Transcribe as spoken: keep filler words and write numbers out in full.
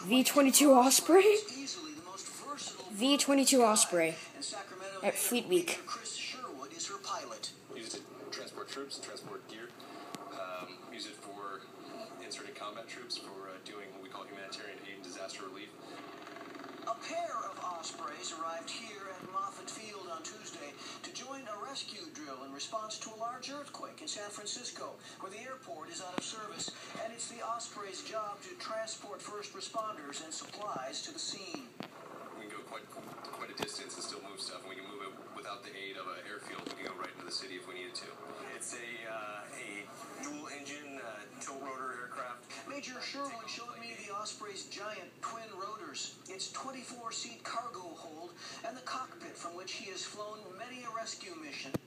V twenty-two Osprey? V twenty-two Osprey at Fleet Week. Use it to transport troops, transport gear. Um, use it for inserting combat troops for uh, doing what we call humanitarian aid and disaster relief. A pair of Ospreys arrived here at Moffett Field on Tuesday to join a rescue drill in response to a large earthquake in San Francisco, where the airport is out of service, and it's the Osprey's job to transport first responders and supplies to the scene. We can go quite quite a distance and still move stuff, and we can move it without the aid of an airfield. We can go right into the city if we needed to. It's a uh, a dual-engine uh, tilt-rotor aircraft. Major Sherwood showed me the Osprey's giant twin rotors, its twenty-four seat cargo hold, and the cockpit from which he has flown many a rescue mission.